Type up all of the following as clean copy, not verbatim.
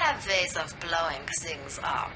have ways of blowing things up.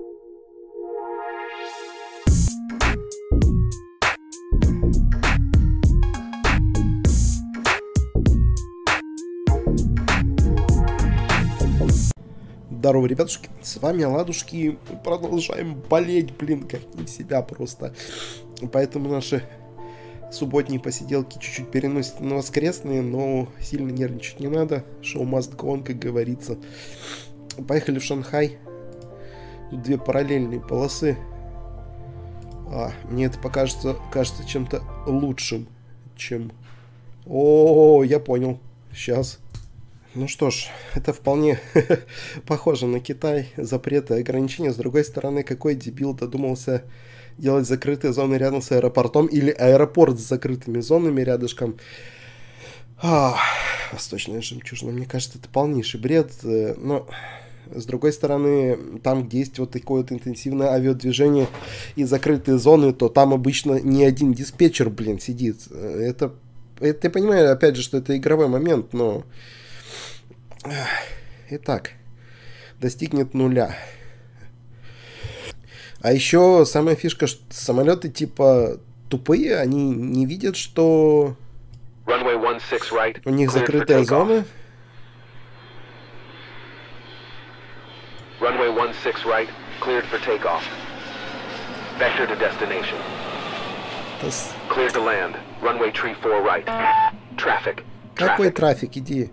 Здорово, ребятушки, с вами Оладушки. Продолжаем болеть, блин, как не в себя просто. Поэтому наши субботние посиделки чуть-чуть переносят на воскресные, но сильно нервничать не надо. Шоу must go on, как говорится. Поехали в Шанхай. Тут две параллельные полосы. Мне это кажется чем-то лучшим, чем... О, я понял. Сейчас. Ну что ж, это вполне похоже на Китай. Запреты и ограничения. С другой стороны, какой дебил додумался делать закрытые зоны рядом с аэропортом или аэропорт с закрытыми зонами рядышком? Восточная жемчужина. Мне кажется, это полнейший бред. Но, с другой стороны, там, где есть вот такое вот интенсивное авиадвижение и закрытые зоны, то там обычно не один диспетчер, блин, сидит. Это я понимаю, опять же, что это игровой момент, но... Итак, достигнет нуля. А еще самая фишка, что самолеты типа тупые, они не видят, что у них закрытая зона. Runway 16 right, cleared for takeoff. Vector to destination. Cleared to land. Runway 34 right. Traffic. Какой трафик? Иди.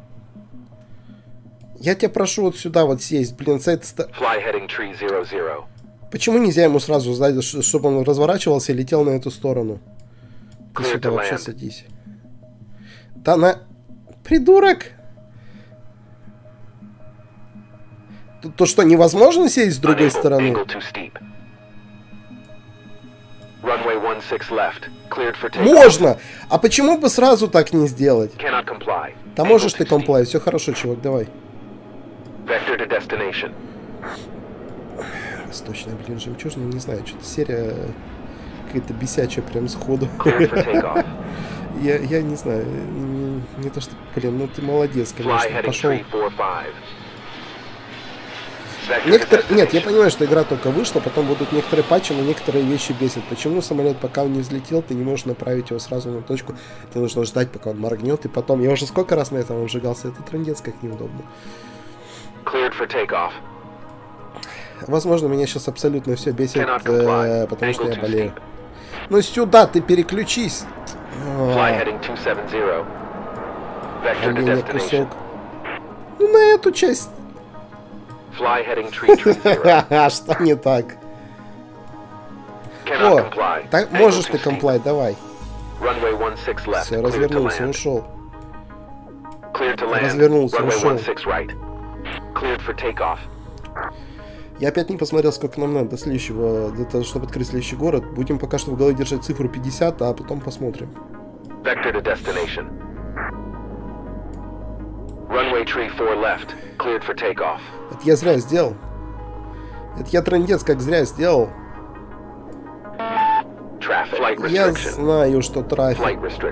Я тебя прошу вот сюда вот сесть, блин, с этой стороны. Почему нельзя ему сразу сзади, чтобы он разворачивался и летел на эту сторону? Ты сюда вообще садись. Да на... Придурок! То что, невозможно сесть с другой стороны? Можно! А почему бы сразу так не сделать? Да можешь ты комплай, все хорошо, чувак, давай. Восточная, блин, жемчужина, не знаю, что-то серия какая-то бесячая прям сходу. Я не знаю, не то что, блин, ну ты молодец, конечно, пошел. Нет, я понимаю, что игра только вышла, потом будут некоторые патчи, но некоторые вещи бесят. Почему самолет, пока он не взлетел, ты не можешь направить его сразу на точку, тебе нужно ждать, пока он моргнет, и потом... Я уже сколько раз на этом обжигался, это трындец, как неудобно. Возможно, меня сейчас абсолютно все бесит, потому что я болею. Ну сюда ты переключись! Кусок. Ну на эту часть. Что не так? О, так можешь ты комплай, давай. Все, развернулся, ушел. Развернулся, ушел. Я опять не посмотрел, сколько нам надо до следующего, для того, чтобы открыть следующий город. Будем пока что в голове держать цифру 50, а потом посмотрим. Это я зря сделал. Это я трындец как зря сделал. Я знаю, что трафик.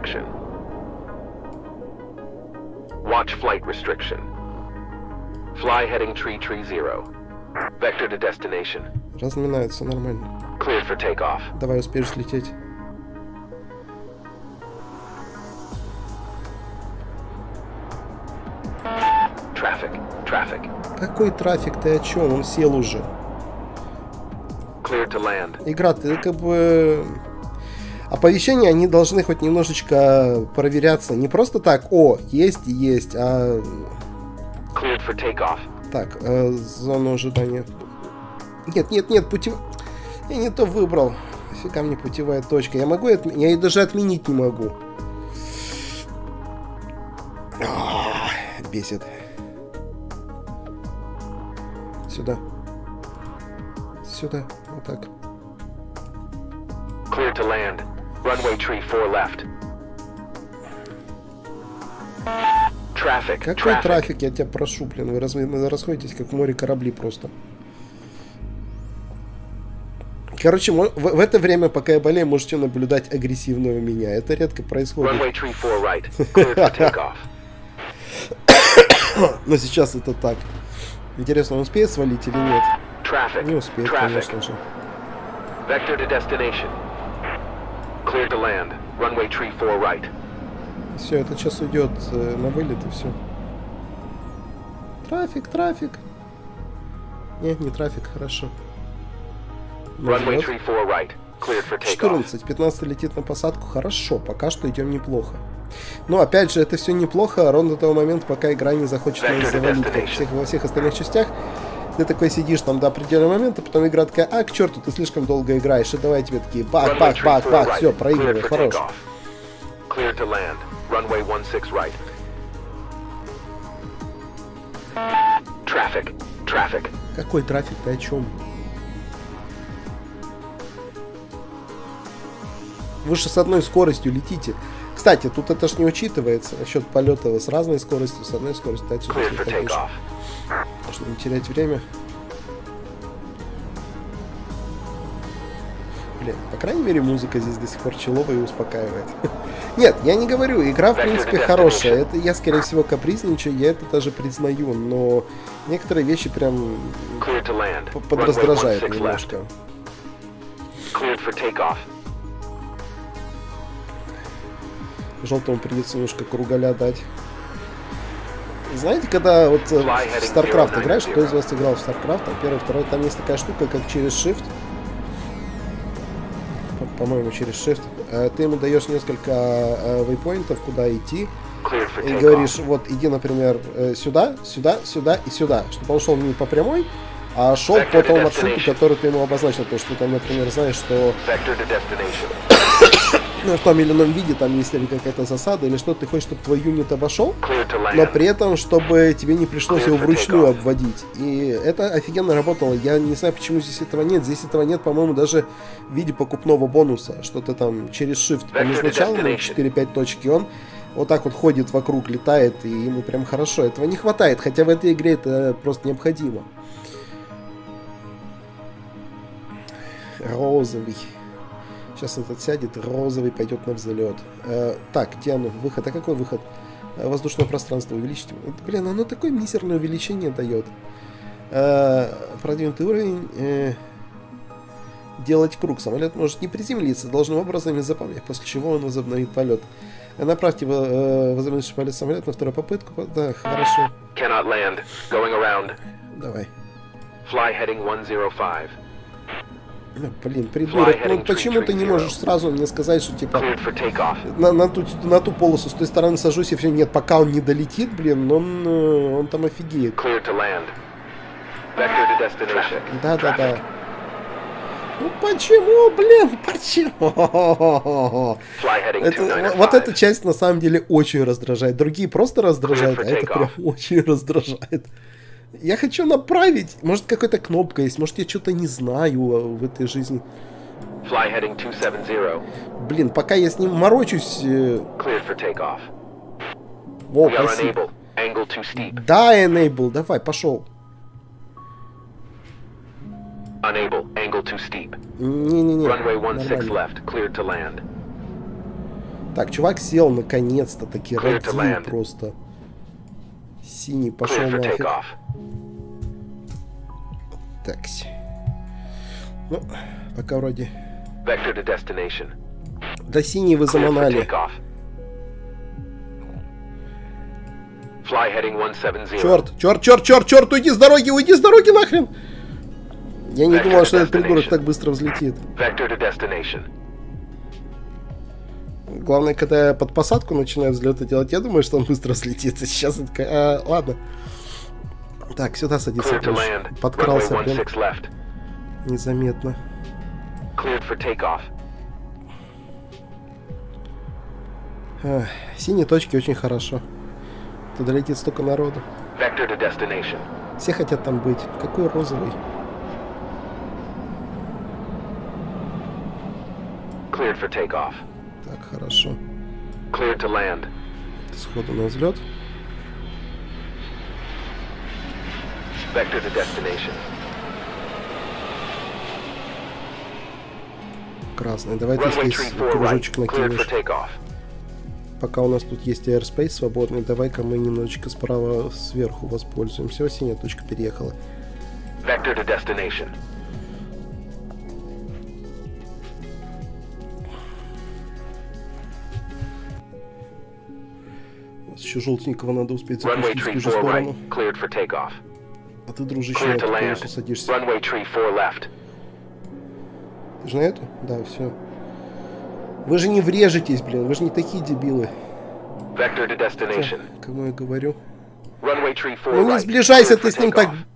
Разминаются нормально. Давай, успеешь слететь. Какой трафик? Ты о чем? Он сел уже. Игра, ты как бы... Оповещения, они должны хоть немножечко проверяться. Не просто так, о, есть и есть, а... Так, зону ожидания. Нет, путевая... Я не то выбрал. Фига мне путевая точка. Я могу... Я ее даже отменить не могу. Бесит. Сюда. Сюда. Вот так. Clear to land. Runway 34 left. Traffic. Какой трафик, я тебя прошу, блин, вы расходитесь как в море корабли просто. Короче, в это время, пока я болею, можете наблюдать агрессивного меня. Это редко происходит. Но сейчас это так. Интересно, он успеет свалить или нет? Traffic. Не успеет, Traffic. конечно же. Vector to destination. Clear to land. Runway tree 4 right. Все, это сейчас уйдет на вылет и все. Трафик, трафик. Нет, не трафик, хорошо. Runway tree 4 right. Cleared for takeoff. 14, 15 летит на посадку, хорошо, пока что идем неплохо. Но опять же, это все неплохо ровно до того момента, пока игра не захочет нас завалить, как во всех остальных частях. Ты такой сидишь там до определенного момента, потом игра такая, а, к черту, ты слишком долго играешь, и давай тебе такие, бах, бах, бах, бах, все, проигрывай, хорош. Clear to land. Runway 16 right. Traffic. Traffic. Какой трафик, ты о чем? Вы же с одной скоростью летите. Кстати, тут это ж не учитывается насчет полета с разной скоростью, с одной скоростью. Отсюда чтобы не терять время. Блин, по крайней мере, музыка здесь до сих пор человая и успокаивает. Нет, я не говорю, игра в принципе хорошая. Это я, скорее всего, капризничаю, я это даже признаю, но некоторые вещи прям подраздражают немножко. Желтому придется немножко кругаля дать. Знаете, когда вот в StarCraft играешь, кто из вас играл в StarCraft, там первый, второй, там есть такая штука, как через Shift. По-моему, через Shift. Ты ему даешь несколько вейпоинтов, куда идти. И говоришь, вот иди, например, сюда, сюда, сюда и сюда. Чтобы он шел не по прямой, а шел по тому маршруту, который ты ему обозначил. Потому что ты там, например, знаешь, что в том или ином виде там есть или какая-то засада, или что, ты хочешь, чтобы твой юнит обошел, но при этом, чтобы тебе не пришлось его вручную обводить. И это офигенно работало. Я не знаю, почему здесь этого нет. Здесь этого нет, по-моему, даже в виде покупного бонуса. Что-то там через Shift назначал ему 4-5 точек, и он вот так вот ходит вокруг, летает, и ему прям хорошо. Этого не хватает, хотя в этой игре это просто необходимо. Розовый. Сейчас этот сядет, розовый пойдет на взлет. Так, где оно? Выход. А какой выход? Воздушное пространство увеличить. Блин, оно такое мизерное увеличение дает. Продвинутый уровень. Делать круг. Самолет может не приземлиться должным образом из-за помех, после чего он возобновит полет. Направьте возобновивший полет самолет на вторую попытку. Да, хорошо. Давай. Fly heading 105. Блин, придурок, ну почему ты не можешь сразу мне сказать, что типа на ту полосу с той стороны сажусь и все, нет, пока он не долетит, блин, он там офигеет. Да. Ну почему, блин, почему? Вот эта часть на самом деле очень раздражает. Другие просто раздражают, а это прям очень раздражает. Я хочу направить. Может, какая-то кнопка есть. Может, я что-то не знаю в этой жизни. Блин, пока я с ним морочусь... О, спасибо. Да, enable. Давай, пошел. Не-не-не. Так, чувак сел наконец-то. Таки родил просто. Синий пошел нафиг. Так. Ну, пока вроде... Да синий вы заманали. Черт, уйди с дороги нахрен! Я не думал, что этот придурок так быстро взлетит. Главное, когда я под посадку начинаю взлеты делать, я думаю, что он быстро взлетит. Сейчас это такая... ладно. Так, сюда садится. Подкрался, блин. Незаметно. Синие точки очень хорошо. Туда летит столько народу. Все хотят там быть. Какой розовый? Так, хорошо. Сходу на взлет. Красный. Давайте здесь кружочек накинешь. Пока у нас тут есть airspace свободный, давай-ка мы немножечко справа сверху воспользуемся. Все, синяя точка переехала. Vector to destination. Еще желтенького надо успеть Runway запустить в tree ту же 4 сторону. right. Cleared for takeoff. А ты, дружище, на Cleared эту to land. полосу садишься. Runway tree 4 left. Ты же на эту? Да, все. Вы же не врежетесь, блин, вы же не такие дебилы. Vector to destination. Кому я говорю? Runway tree 4 Ну не right. сближайся Cleared ты for с ним так... takeoff.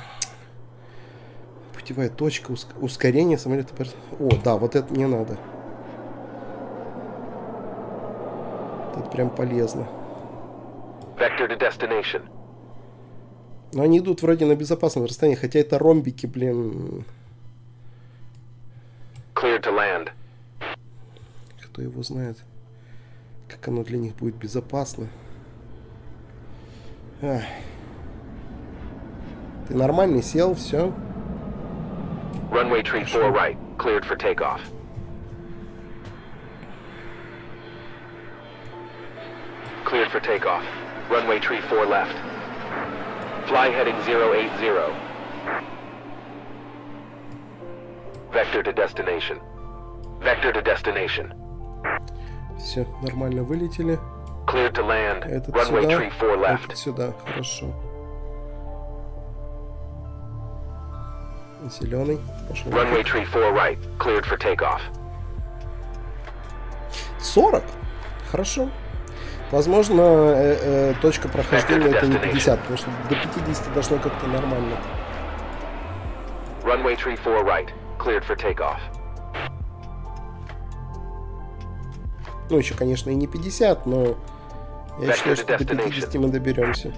Путевая точка, ускорение самолета. О, да, вот это мне надо. Это прям полезно. Vector to destination. Но они идут вроде на безопасном расстоянии, хотя это ромбики, блин. Cleared to land. Кто его знает, как оно для них будет безопасно. Ах. Ты нормальный сел, все. Runway tree 4 right. Cleared for takeoff. Cleared for takeoff. Runway tree 4 left. Fly heading 080. Vector to destination. Vector to destination. Все, нормально вылетели. Cleared to land. Этот Runway сюда, tree 4 left. этот сюда, хорошо. Зеленый, пошел. Runway tree 4 right. Cleared for takeoff. 40? Хорошо. Возможно, точка прохождения это не 50, потому что до 50 должно как-то нормально. Runway tree 4 right. Cleared for takeoff. Ну, еще, конечно, и не 50, но я считаю, что до 50 мы доберемся.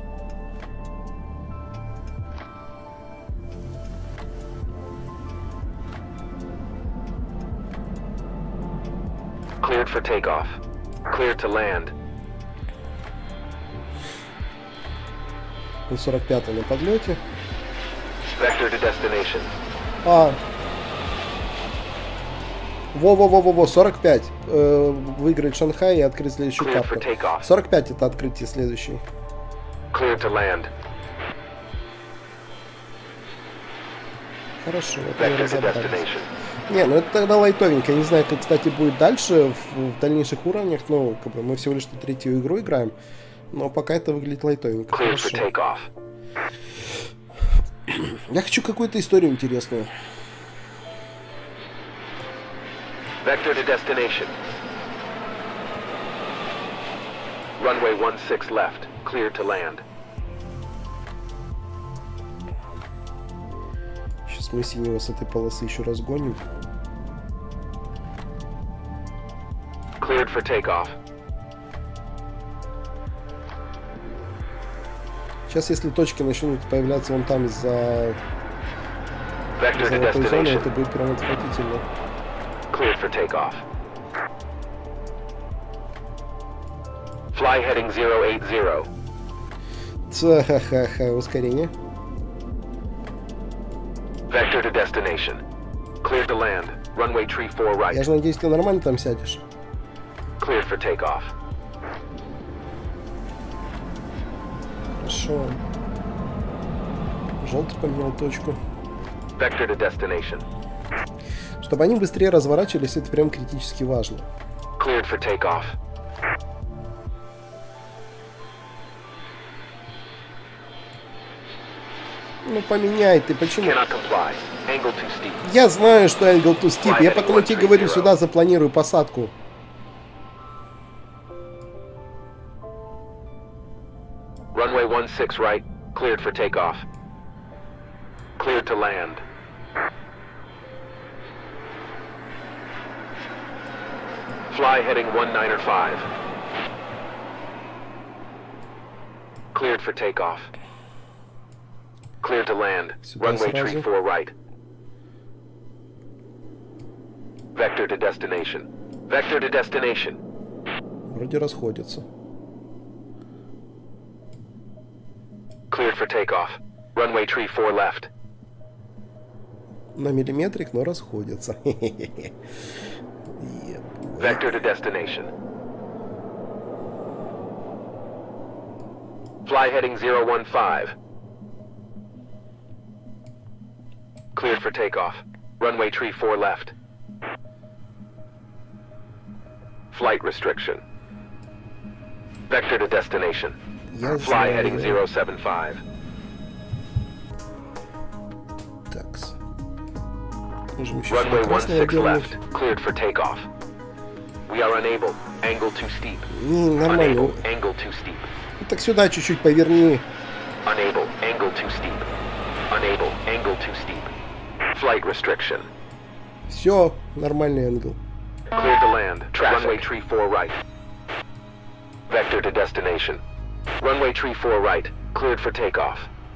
Cleared for takeoff. Cleared to land. 45 на подлете. Vector to destination. А. Во-во-во-во-во, 45. Выиграть Шанхай и открыть следующую Cleared for карту. takeoff. 45 это открытие следующей. Cleared to land. Хорошо, вот мы Vector to разобрались. destination. Не, ну это тогда лайтовенько. Я не знаю, как, кстати, будет дальше в дальнейших уровнях. Ну, как бы мы всего лишь третью игру играем. Но пока это выглядит лайтовенько. Cleared for Хорошо. takeoff. Я хочу какую-то историю интересную. Vector to destination. Runway 16 left. Cleared to land. Сейчас мы синего с этой полосы еще разгоним. Cleared for takeoff. Сейчас, если точки начнут появляться вон там за Vector to золотой зоны, destination. это будет прям отвратительно. Cleared for takeoff. Fly heading 080. Ха-ха-ха, ускорение. Vector to destination. Cleared to land. Runway tree 4 Я right. же надеюсь, ты нормально там сядешь. Cleared for takeoff. Хорошо. Желтый поменял точку. Vector to destination. Чтобы они быстрее разворачивались, это прям критически важно. Cleared for takeoff. Ну поменяй ты, почему? Cannot comply. Angle too steep. Я знаю, что angle to steep. Я потому тебе говорю, сюда запланирую посадку. Runway 16 right. Cleared for takeoff. Cleared to land. Fly heading 195. Cleared for takeoff. Cleared to land. Сюда Runway tree сразу. 4 right. Vector to destination. Vector to destination. Вроде расходятся. Cleared for takeoff. Runway tree 4 left. На миллиметрик, но расходятся. Vector to destination. Fly heading 015. Cleared for takeoff. Runway tree 4 left. Flight restriction. Vector to destination. Fly heading 075. Такс. Runway 16 left. Cleared for takeoff. We are unable. Angle too steep. Нормально. Angle too steep. Так сюда чуть-чуть поверни. Unable. Angle too steep. Unable. Angle too steep. Flight restriction. Все, нормальный англ. Cleared to land. Runway tree 4 right. Vector to destination. Runway tree 4 right. Cleared for takeoff.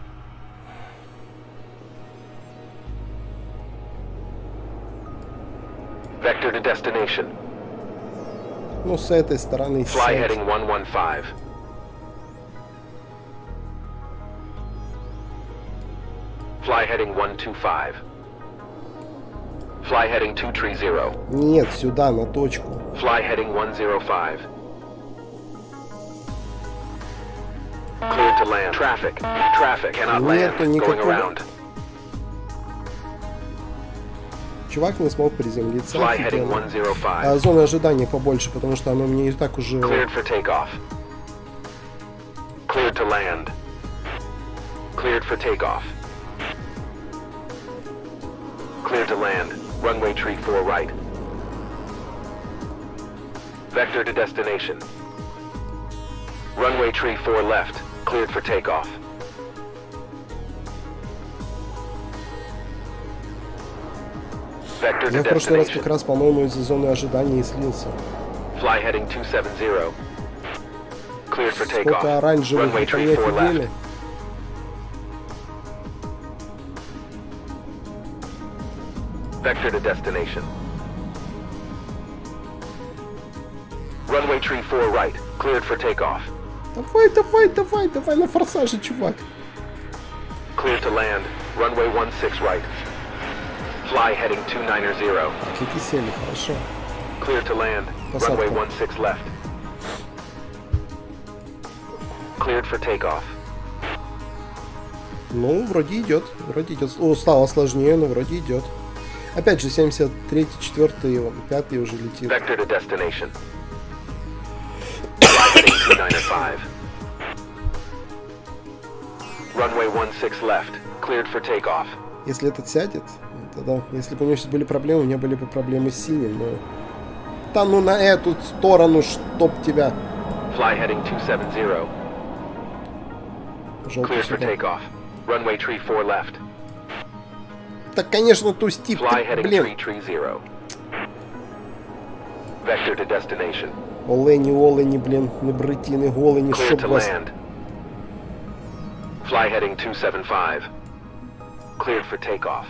Vector to destination. Ну, с этой стороны. Fly heading 115. Fly heading 125. Fly heading 230. Нет, сюда, на точку. Fly heading 105. Cleared to land. Traffic. Traffic cannot land. Going around. Чувак не смог приземлиться. Fly heading 105. Зона ожидания побольше, потому что оно мне и так уже... Cleared for takeoff. Cleared to land. Cleared for takeoff. Cleared to land. Runway tree 4 right. Vector to destination. Runway tree 4 left. Cleared for takeoff. Vector to Я в прошлый раз как destination. раз, по-моему, из-за зоны ожидания и слился. Fly heading 270. Cleared for Сколько takeoff. оранжевых, Runway это tree не 4 офигели? left. Vector to destination. Runway tree 4 right. Cleared for takeoff. Давай, давай, давай, давай на форсаже, чувак. Cleared to land. Runway 16 right. Fly heading 290. Какие сели, хорошо. Cleared to land. Посадка. Runway 16 left. Cleared for takeoff. Ну, вроде идет, вроде идет. О, стало сложнее, но вроде идет. Опять же, 73-й, 4-й, 5-й уже летит. Vector to destination. Fly heading 295. Runway 16 left. Cleared for takeoff. Если этот сядет, тогда, если бы у него сейчас были проблемы, у меня были бы проблемы с синим, но... Да ну на эту сторону, чтоб тебя. Fly heading 270. Желтый Cleared for сюда. takeoff. Runway tree 4 left. Так, конечно, тустит, Fly ты, heading блин. 330. Vector to destination. Олені, блин, не бретіни, голені, Cleared щоб to вас... land. Fly heading 275. Cleared for takeoff.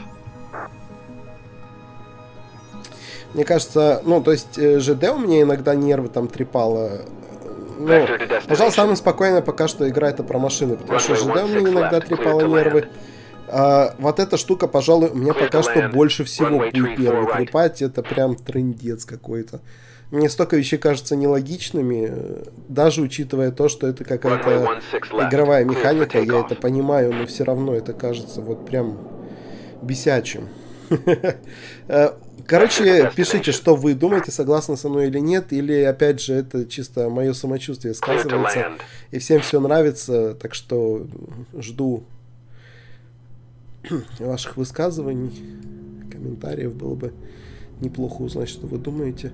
Мне кажется, ну, то есть, ЖД у меня иногда нервы там трепало. Ну, Vector to destination. пожалуй, самое спокойное пока что игра это про машины, потому что ЖД у меня иногда трепало нервы. Вот эта штука, пожалуй, у меня пока что больше всего будет нервы трепать. Это прям трындец какой-то. Мне столько вещей кажутся нелогичными, даже учитывая то, что это какая-то игровая механика, я это понимаю, но все равно это кажется вот прям бесячим. Короче, пишите, что вы думаете, согласны со мной или нет, или, опять же, это чисто мое самочувствие сказывается, и всем все нравится, так что жду ваших высказываний, комментариев, было бы неплохо узнать, что вы думаете.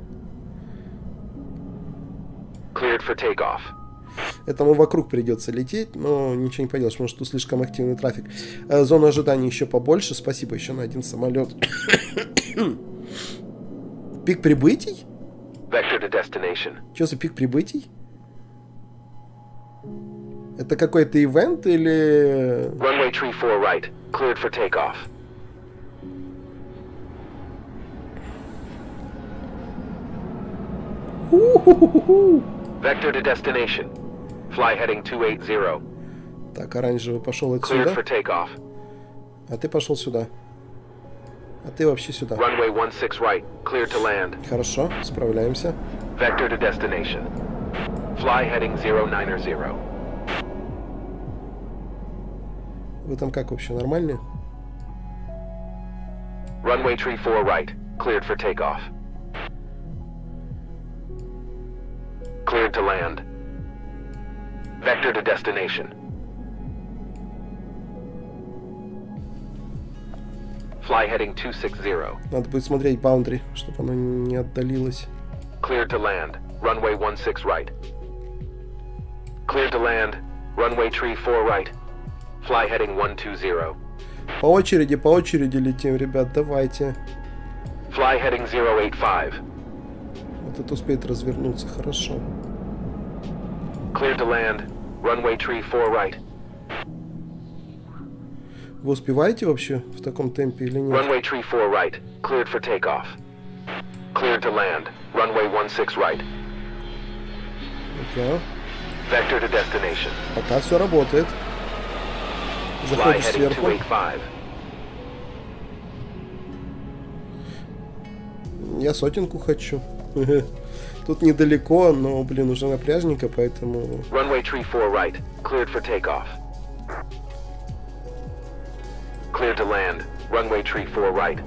Cleared for takeoff. Этому вокруг придется лететь, но ничего не поделаешь, потому что тут слишком активный трафик. Зона ожидания еще побольше. Спасибо еще на один самолет. Пик прибытий? Vector to destination. Что за пик прибытий? Это какой-то ивент или... Runway tree 4 right. Cleared for takeoff. Vector to destination. Fly heading 280. Так, оранжевый пошел Cleared for отсюда, takeoff. а ты пошел сюда. А ты вообще сюда. Runway 16 right. Cleared to land. Хорошо, справляемся. Vector to destination. Fly heading 090. Вы там как вообще, нормальные? Runway tree 4 right. Cleared for takeoff. Cleared to land. Vector to destination. Fly heading 260. Надо будет смотреть баундри, чтобы оно не отдалилось. Cleared to land. Runway 16 right. Cleared to land. Runway tree 4 right. Fly heading 120. По очереди летим, ребят, давайте. Fly heading 085. Вот это успеет развернуться, хорошо. Cleared to land. Runway tree 4 right. Вы успеваете вообще в таком темпе или нет? Runway tree 4 right. Cleared for takeoff. Cleared to land. Runway 16 right. Okay. Vector to destination. Пока все работает. Fly Заходишь heading сверху. 285. Я сотенку хочу. Тут недалеко, но, блин, уже напряжненько, поэтому... Runway tree 4 right. Cleared for takeoff. Cleared to land. Runway tree 4 right.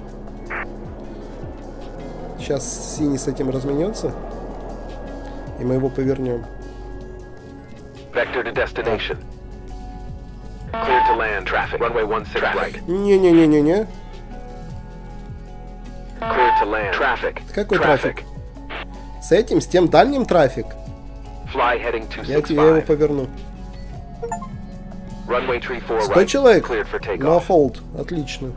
Сейчас синий с этим разменется, и мы его повернем. Vector to destination. Cleared to land. Traffic. Runway 16 right. Не-не-не-не-не. Cleared to land. Traffic. Какой трафик? С этим, с тем дальним трафик. Fly heading Я его 265. поверну. Runway tree 4 100 right. человек? Cleared for На takeoff. холд. Отлично.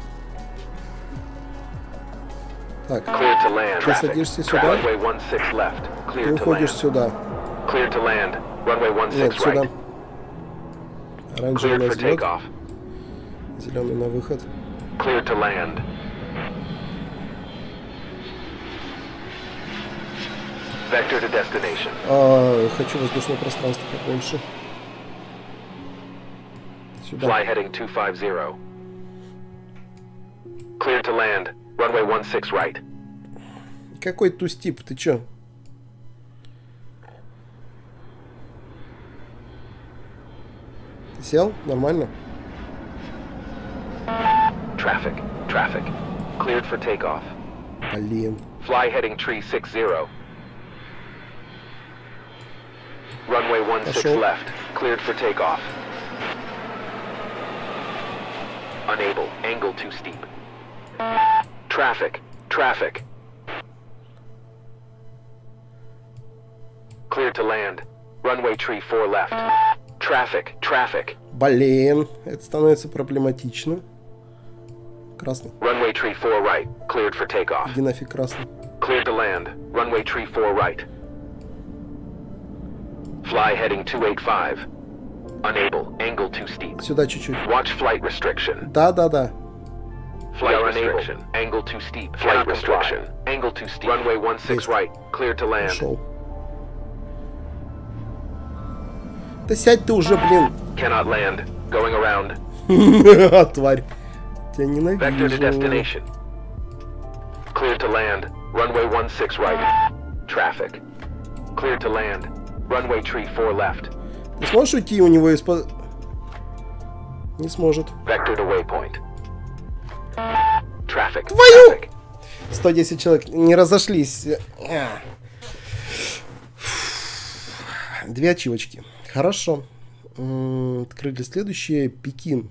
Так, Cleared to land. ты Traffic. садишься сюда, Runway 16 left. ты Cleared to уходишь land. сюда. Cleared to land. Runway Нет, 16 сюда. right. Оранжевый Cleared на for взлет, takeoff. зеленый на выход. Cleared to land. Vector to destination. Хочу воздушное пространство побольше. Сюда. Fly heading 250. Cleared to land. Runway 16 right. Какой тустип, ты чё? Ты сел? Нормально? Traffic. Traffic. Cleared for takeoff. Блин. Fly heading tree 60. Runway 16 Пошел. left. Cleared for takeoff. Unable. Angle too steep. Traffic. Traffic. Cleared to land. Runway tree 4 left. Traffic. Traffic. Блин, это становится проблематично. Красный. Runway tree 4 right. Cleared for takeoff. Иди нафиг, красный. Cleared to land. Runway tree 4 right. Fly heading 285. Unable. Angle too steep. Сюда чуть-чуть. Watch flight restriction. Да-да-да. Flight restriction. Angle too steep. Flight restriction. Angle too steep. Runway 16 right. Cleared to land. Пошел. Да сядь ты уже, блин. Cannot land. Going around. Тварь. Тебя Vector to ненавижу. destination. Cleared to land. Runway 16 right. Traffic. Cleared to land. Runway tree 4 left. Ты сможешь уйти у него из-под... Не сможет. Vector to waypoint. Traffic. Твою! Traffic. 110 человек не разошлись. 2 ачивочки. Хорошо. Открыли следующее. Пекин.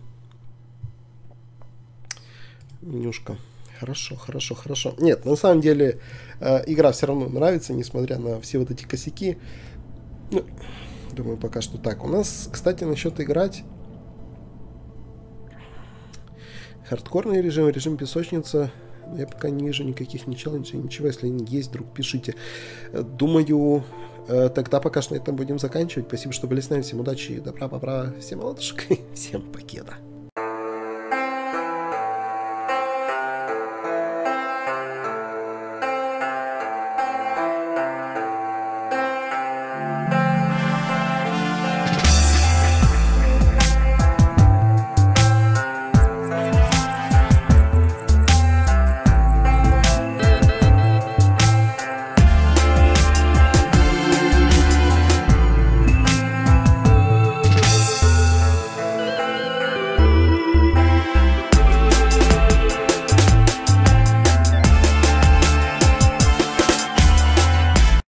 Менюшка. Хорошо, хорошо, хорошо. Нет, на самом деле игра все равно нравится, несмотря на все вот эти косяки. Ну, думаю, пока что так. У нас, кстати, насчет играть. Хардкорный режим, режим песочница. Я пока не вижу никаких ни челленджей, ничего. Если они есть, вдруг пишите. Думаю, тогда пока что на этом будем заканчивать. Спасибо, что были с нами. Всем удачи, добра, бобра, всем ладушек. Всем покеда.